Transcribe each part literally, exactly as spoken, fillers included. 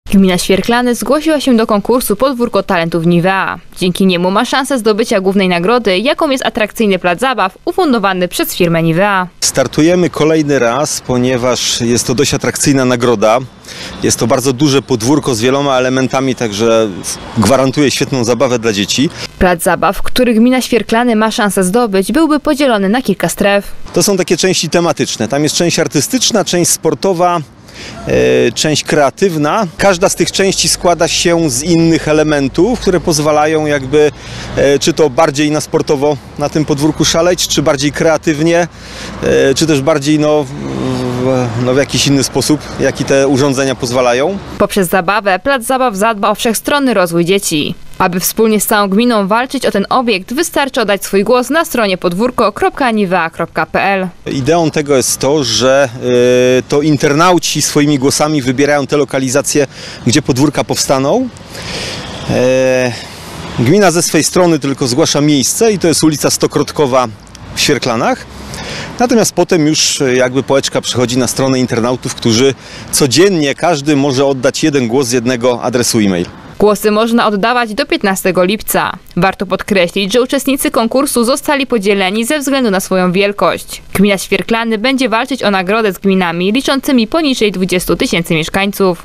Gmina Świerklany zgłosiła się do konkursu Podwórko Talentów Nivea. Dzięki niemu ma szansę zdobycia głównej nagrody, jaką jest atrakcyjny plac zabaw ufundowany przez firmę Nivea. Startujemy kolejny raz, ponieważ jest to dość atrakcyjna nagroda. Jest to bardzo duże podwórko z wieloma elementami, także gwarantuje świetną zabawę dla dzieci. Plac zabaw, który gmina Świerklany ma szansę zdobyć, byłby podzielony na kilka stref. To są takie części tematyczne. Tam jest część artystyczna, część sportowa, e, część kreatywna. Każda z tych części składa się z innych elementów, które pozwalają jakby, e, czy to bardziej na sportowo na tym podwórku szaleć, czy bardziej kreatywnie, e, czy też bardziej no, w, no, w jakiś inny sposób, jaki te urządzenia pozwalają. Poprzez zabawę plac zabaw zadba o wszechstronny rozwój dzieci. Aby wspólnie z całą gminą walczyć o ten obiekt, wystarczy oddać swój głos na stronie podwórko kropka nivea kropka p l. Ideą tego jest to, że y, to internauci swoimi głosami wybierają te lokalizacje, gdzie podwórka powstaną. E, gmina ze swej strony tylko zgłasza miejsce i to jest ulica Stokrotkowa w Świerklanach. Natomiast potem już jakby pałeczka przychodzi na stronę internautów, którzy codziennie każdy może oddać jeden głos z jednego adresu e-mail. Głosy można oddawać do piętnastego lipca. Warto podkreślić, że uczestnicy konkursu zostali podzieleni ze względu na swoją wielkość. Gmina Świerklany będzie walczyć o nagrodę z gminami liczącymi poniżej dwudziestu tysięcy mieszkańców.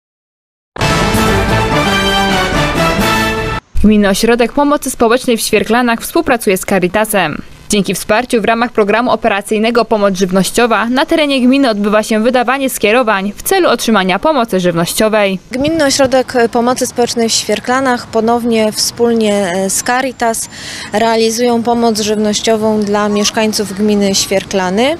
Gminny Ośrodek Pomocy Społecznej w Świerklanach współpracuje z Caritasem. Dzięki wsparciu w ramach programu operacyjnego Pomoc Żywnościowa na terenie gminy odbywa się wydawanie skierowań w celu otrzymania pomocy żywnościowej. Gminny Ośrodek Pomocy Społecznej w Świerklanach ponownie wspólnie z Caritas realizują pomoc żywnościową dla mieszkańców gminy Świerklany.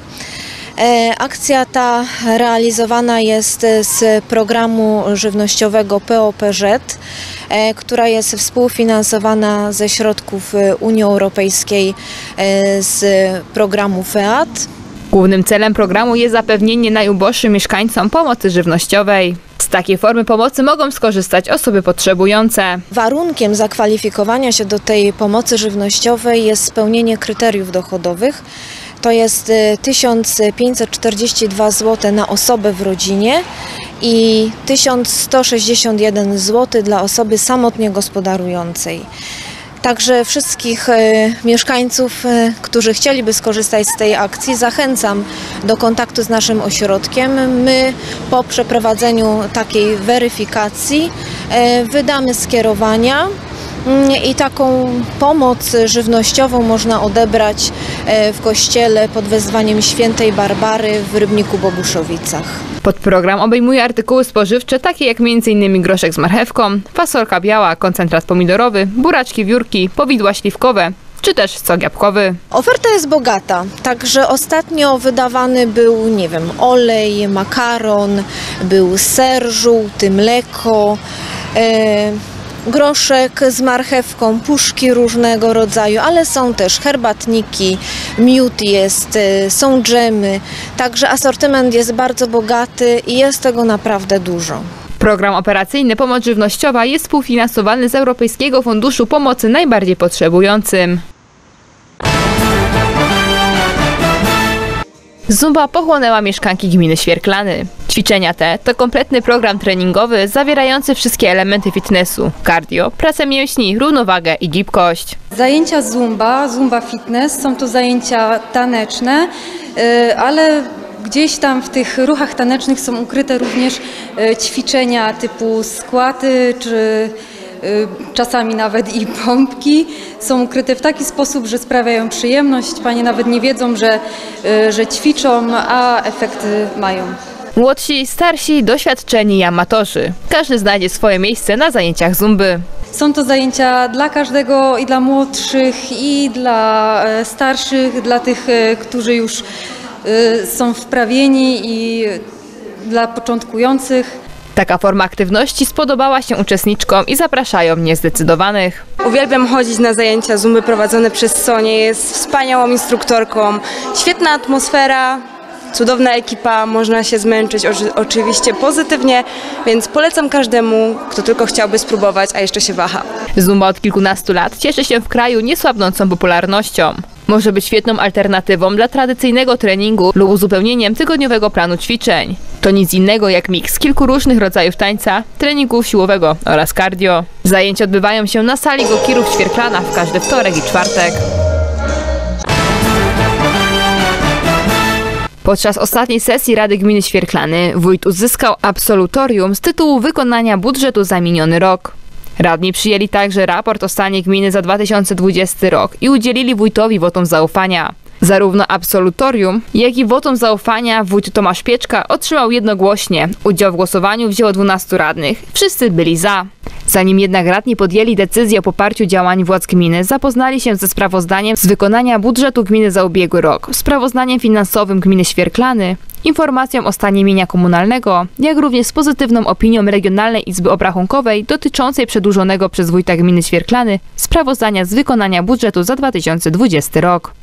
Akcja ta realizowana jest z programu żywnościowego P O P Z, która jest współfinansowana ze środków Unii Europejskiej z programu F E A T. Głównym celem programu jest zapewnienie najuboższym mieszkańcom pomocy żywnościowej. Z takiej formy pomocy mogą skorzystać osoby potrzebujące. Warunkiem zakwalifikowania się do tej pomocy żywnościowej jest spełnienie kryteriów dochodowych. To jest tysiąc pięćset czterdzieści dwa złote na osobę w rodzinie i tysiąc sto sześćdziesiąt jeden złotych dla osoby samotnie gospodarującej. Także wszystkich mieszkańców, którzy chcieliby skorzystać z tej akcji, zachęcam do kontaktu z naszym ośrodkiem. My po przeprowadzeniu takiej weryfikacji wydamy skierowania. I taką pomoc żywnościową można odebrać w kościele pod wezwaniem Świętej Barbary w Rybniku-Boguszowicach. Podprogram obejmuje artykuły spożywcze takie jak między innymi groszek z marchewką, fasolka biała, koncentrat pomidorowy, buraczki wiórki, powidła śliwkowe czy też sok jabłkowy. Oferta jest bogata, także ostatnio wydawany był, nie wiem, olej, makaron, był ser żółty, mleko, e groszek z marchewką, puszki różnego rodzaju, ale są też herbatniki, miód jest, są dżemy, także asortyment jest bardzo bogaty i jest tego naprawdę dużo. Program operacyjny Pomoc Żywnościowa jest współfinansowany z Europejskiego Funduszu Pomocy Najbardziej Potrzebującym. Zumba pochłonęła mieszkanki gminy Świerklany. Ćwiczenia te to kompletny program treningowy zawierający wszystkie elementy fitnessu: cardio, pracę mięśni, równowagę i gibkość. Zajęcia zumba, zumba fitness są to zajęcia taneczne, ale gdzieś tam w tych ruchach tanecznych są ukryte również ćwiczenia typu skłaty czy czasami nawet i pompki. Są ukryte w taki sposób, że sprawiają przyjemność. Panie nawet nie wiedzą, że, że ćwiczą, a efekty mają. Młodsi, starsi, doświadczeni i amatorzy. Każdy znajdzie swoje miejsce na zajęciach zumby. Są to zajęcia dla każdego, i dla młodszych, i dla starszych, dla tych, którzy już są wprawieni, i dla początkujących. Taka forma aktywności spodobała się uczestniczkom i zapraszają niezdecydowanych. Uwielbiam chodzić na zajęcia zumby prowadzone przez Sonię. Jest wspaniałą instruktorką, świetna atmosfera, cudowna ekipa, można się zmęczyć oczywiście pozytywnie, więc polecam każdemu, kto tylko chciałby spróbować, a jeszcze się waha. Zumba od kilkunastu lat cieszy się w kraju niesłabnącą popularnością. Może być świetną alternatywą dla tradycyjnego treningu lub uzupełnieniem tygodniowego planu ćwiczeń. To nic innego jak miks kilku różnych rodzajów tańca, treningu siłowego oraz cardio. Zajęcia odbywają się na sali Gokirów w Świerklanach w każdy wtorek i czwartek. Podczas ostatniej sesji Rady Gminy Świerklany wójt uzyskał absolutorium z tytułu wykonania budżetu za miniony rok. Radni przyjęli także raport o stanie gminy za dwa tysiące dwudziesty rok i udzielili wójtowi wotum zaufania. Zarówno absolutorium, jak i wotum zaufania wójt Tomasz Pieczka otrzymał jednogłośnie. Udział w głosowaniu wzięło dwunastu radnych. Wszyscy byli za. Zanim jednak radni podjęli decyzję o poparciu działań władz gminy, zapoznali się ze sprawozdaniem z wykonania budżetu gminy za ubiegły rok, sprawozdaniem finansowym gminy Świerklany, informacją o stanie mienia komunalnego, jak również z pozytywną opinią Regionalnej Izby Obrachunkowej dotyczącej przedłużonego przez wójta gminy Świerklany sprawozdania z wykonania budżetu za dwa tysiące dwudziesty rok.